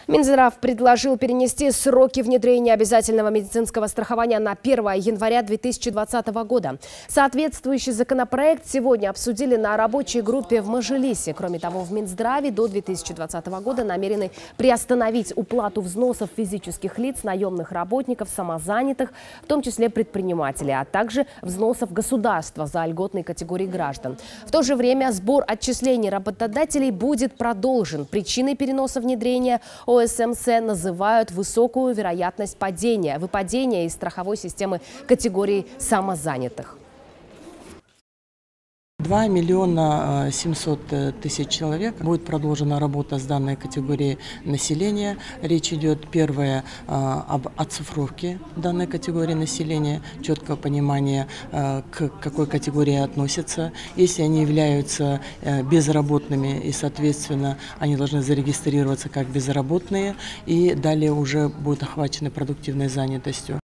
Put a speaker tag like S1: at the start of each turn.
S1: Минздрав предложил перенести сроки внедрения обязательного медицинского страхования на 1 января 2020 года. Соответствующий законопроект сегодня обсудили на рабочей группе в Мажилисе. Кроме того, в Минздраве до 2020 года намерены приостановить уплату взносов физических лиц, наемных работников, самозанятых, в том числе предпринимателей, а также взносов государства за льготные категории граждан. В то же время сбор отчислений работодателей будет продолжен. Причиной переноса внедрения ОСМС называют высокую вероятность выпадения из страховой системы категории самозанятых.
S2: 2 миллиона 700 тысяч человек. Будет продолжена работа с данной категорией населения. Речь идет, первое, об оцифровке данной категории населения, четкое понимание, к какой категории относятся. Если они являются безработными, и, соответственно, они должны зарегистрироваться как безработные, и далее уже будут охвачены продуктивной занятостью.